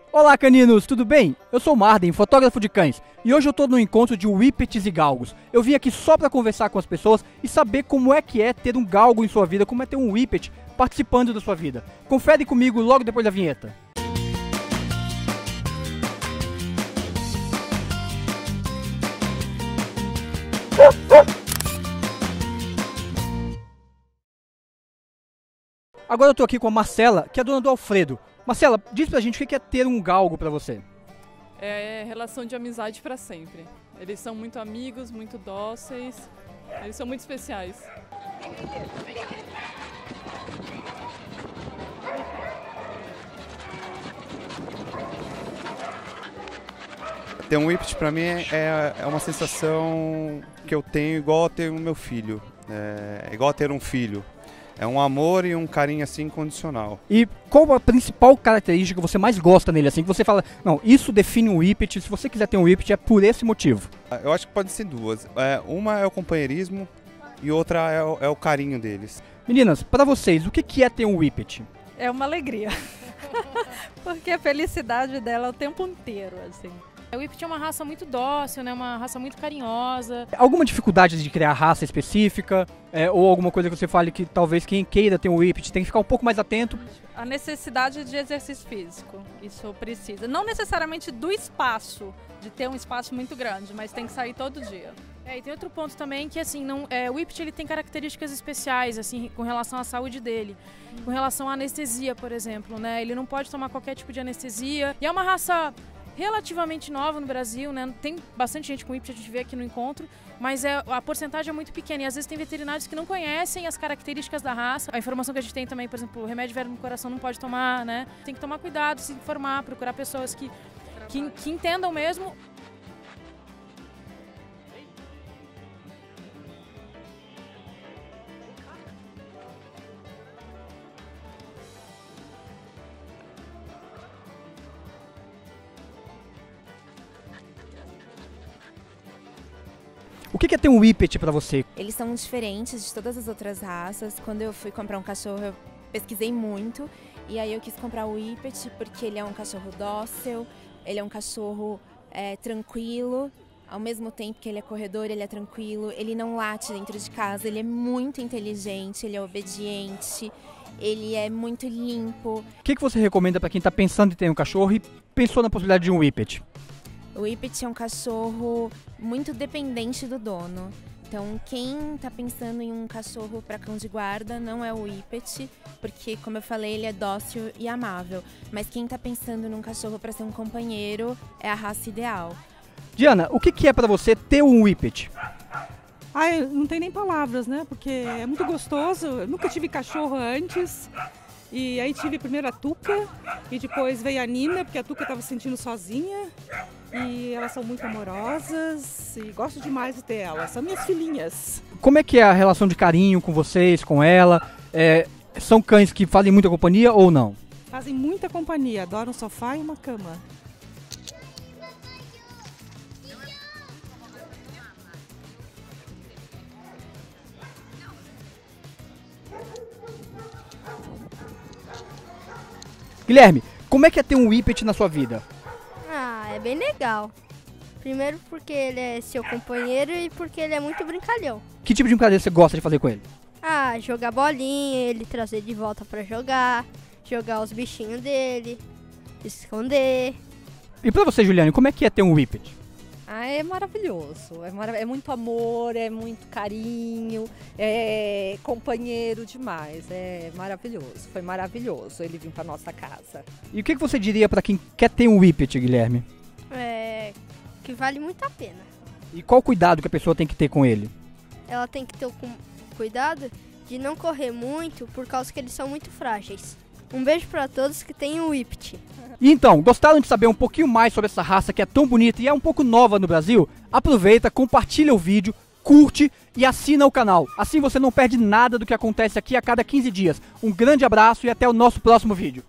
Olá caninos, tudo bem? Eu sou o Marden, fotógrafo de cães, e hoje eu tô no encontro de Whippets e Galgos. Eu vim aqui só pra conversar com as pessoas e saber como é que é ter um galgo em sua vida, como é ter um Whippet participando da sua vida. Confere comigo logo depois da vinheta. Agora eu tô aqui com a Marcela, que é dona do Alfredo. Marcela, diz pra gente o que é ter um galgo pra você. É relação de amizade pra sempre. Eles são muito amigos, muito dóceis, eles são muito especiais. Ter um Whippet pra mim é uma sensação que eu tenho igual a ter o meu filho, é igual a ter um filho. É um amor e um carinho assim incondicional. E qual a principal característica que você mais gosta nele, assim, que você fala, não, isso define um Whippet, se você quiser ter um Whippet é por esse motivo? Eu acho que podem ser duas. Uma é o companheirismo e outra é o carinho deles. Meninas, pra vocês, o que é ter um Whippet? É uma alegria, porque a felicidade dela é o tempo inteiro, assim. O Whippet é uma raça muito dócil, né? Uma raça muito carinhosa. Alguma dificuldade de criar raça específica? Ou alguma coisa que você fale que talvez quem queira ter um Whippet tem que ficar um pouco mais atento? A necessidade de exercício físico, isso precisa. Não necessariamente do espaço, de ter um espaço muito grande, mas tem que sair todo dia. E tem outro ponto também que, assim, o Whippet ele tem características especiais, assim, com relação à saúde dele. Com relação à anestesia, por exemplo, né? Ele não pode tomar qualquer tipo de anestesia. E é uma raça relativamente nova no Brasil, né? Tem bastante gente com Whippet, a gente vê aqui no encontro, mas a porcentagem é muito pequena e às vezes tem veterinários que não conhecem as características da raça. A informação que a gente tem também, por exemplo, o remédio verme no coração não pode tomar, né? Tem que tomar cuidado, se informar, procurar pessoas que entendam mesmo. O que é ter um Whippet pra você? Eles são diferentes de todas as outras raças. Quando eu fui comprar um cachorro, eu pesquisei muito. E aí eu quis comprar o Whippet porque ele é um cachorro dócil, ele é um cachorro tranquilo. Ao mesmo tempo que ele é corredor, ele é tranquilo. Ele não late dentro de casa, ele é muito inteligente, ele é obediente, ele é muito limpo. O que você recomenda pra quem tá pensando em ter um cachorro e pensou na possibilidade de um Whippet? O Whippet é um cachorro muito dependente do dono. Então, quem está pensando em um cachorro para cão de guarda não é o Whippet, porque, como eu falei, ele é dócil e amável. Mas quem está pensando num cachorro para ser um companheiro é a raça ideal. Diana, o que é para você ter um Whippet? Ai, não tem nem palavras, né? Porque é muito gostoso. Eu nunca tive cachorro antes. E aí tive primeiro a Tuca e depois veio a Nina, porque a Tuca estava se sentindo sozinha. E elas são muito amorosas e gosto demais de ter elas. São minhas filhinhas. Como é que é a relação de carinho com vocês, com ela? São cães que fazem muita companhia ou não? Fazem muita companhia, adoram um sofá e uma cama. Guilherme, como é que é ter um Whippet na sua vida? É bem legal. Primeiro porque ele é seu companheiro e porque ele é muito brincalhão. Que tipo de brincadeira você gosta de fazer com ele? Jogar bolinha, ele trazer de volta pra jogar os bichinhos dele, esconder. E pra você, Juliane, como é que é ter um Whippet? É maravilhoso, é muito amor, é muito carinho, é companheiro demais, é maravilhoso, foi maravilhoso ele vir pra nossa casa. E o que você diria pra quem quer ter um Whippet, Guilherme? Que vale muito a pena. E qual cuidado que a pessoa tem que ter com ele? Ela tem que ter cuidado de não correr muito, por causa que eles são muito frágeis. Um beijo pra todos que têm um Whippet. E então, gostaram de saber um pouquinho mais sobre essa raça que é tão bonita e é um pouco nova no Brasil? Aproveita, compartilha o vídeo, curte e assina o canal. Assim você não perde nada do que acontece aqui a cada 15 dias. Um grande abraço e até o nosso próximo vídeo.